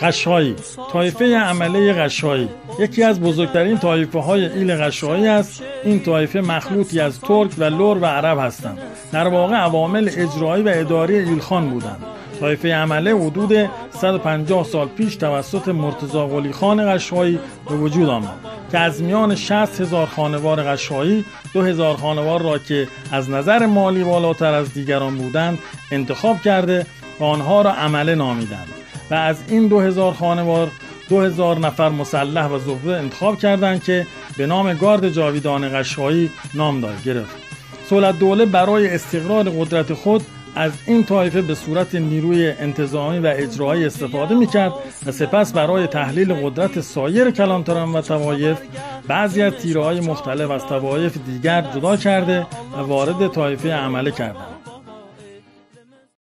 قشایی. طایفه عمله قشایی یکی از بزرگترین طایفه‌های ایل قشایی است. این طایفه مخلوطی از ترک و لر و عرب هستند. در واقع عوامل اجرایی و اداری ایلخان بودند. طایفه عمله حدود 150 سال پیش توسط مرتضی قلی خان قشایی به وجود آمد که از میان 60,000 خانوار قشایی 2,000 خانوار را که از نظر مالی بالاتر از دیگران بودند انتخاب کرده و آنها را عمله نامیدند و از این 2,000 خانوار 2,000 نفر مسلح و زبده انتخاب کردند که به نام گارد جاویدان قشایی نام گرفت. صلح‌الدوله برای استقرار قدرت خود از این طایفه به صورت نیروی انتظامی و اجرایی استفاده می‌کرد و سپس برای تحلیل قدرت سایر کلانتران و طوایف بعضی از تیره‌های مختلف از طوایف دیگر جدا کرده و وارد طایفه عمله کردند.